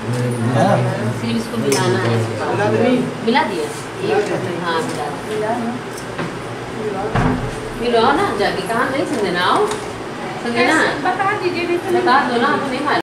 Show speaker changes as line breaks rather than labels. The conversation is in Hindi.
सिर्फ इसको मिलाना है। मिला दिया? हाँ मिलाओ ना जाके। कहाँ नहीं संजना? आओ संजना,
बता दीजिए,
बता दो ना, नहीं मालूम।